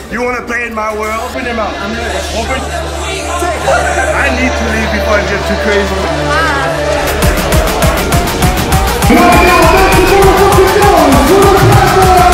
You want to play in my world? Open him up. Open. I need to leave before I get too crazy.